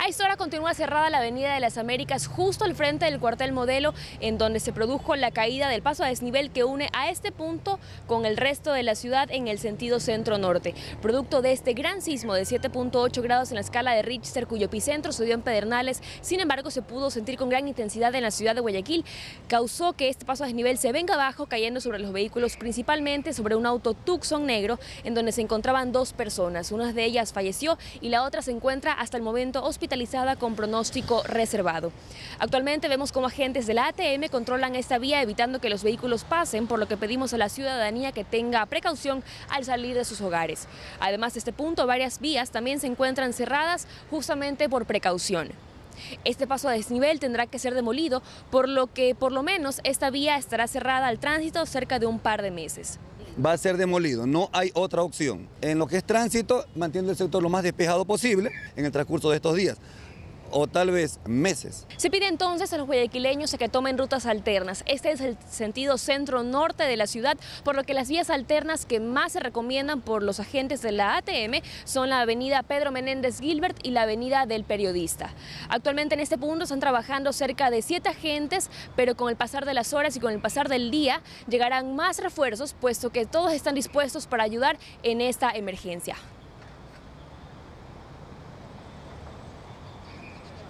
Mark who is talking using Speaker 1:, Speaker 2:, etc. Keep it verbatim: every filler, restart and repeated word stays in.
Speaker 1: A esta hora continúa cerrada la Avenida de las Américas, justo al frente del cuartel Modelo, en donde se produjo la caída del paso a desnivel que une a este punto con el resto de la ciudad en el sentido centro-norte. Producto de este gran sismo de siete punto ocho grados en la escala de Richter, cuyo epicentro se dio en Pedernales, sin embargo se pudo sentir con gran intensidad en la ciudad de Guayaquil, causó que este paso a desnivel se venga abajo, cayendo sobre los vehículos, principalmente sobre un auto Tucson negro, en donde se encontraban dos personas. Una de ellas falleció y la otra se encuentra hasta el momento hospitalizada con pronóstico reservado. Actualmente vemos cómo agentes de la A T M controlan esta vía, evitando que los vehículos pasen, por lo que pedimos a la ciudadanía que tenga precaución al salir de sus hogares. Además de este punto, varias vías también se encuentran cerradas justamente por precaución. Este paso a desnivel tendrá que ser demolido, por lo que por lo menos esta vía estará cerrada al tránsito cerca de un par de meses.
Speaker 2: Va a ser demolido, no hay otra opción. En lo que es tránsito, mantiene el sector lo más despejado posible en el transcurso de estos días, o tal vez meses.
Speaker 1: Se pide entonces a los guayaquileños a que tomen rutas alternas. Este es el sentido centro-norte de la ciudad, por lo que las vías alternas que más se recomiendan por los agentes de la A T M son la avenida Pedro Menéndez Gilbert y la avenida del Periodista. Actualmente en este punto están trabajando cerca de siete agentes, pero con el pasar de las horas y con el pasar del día llegarán más refuerzos, puesto que todos están dispuestos para ayudar en esta emergencia.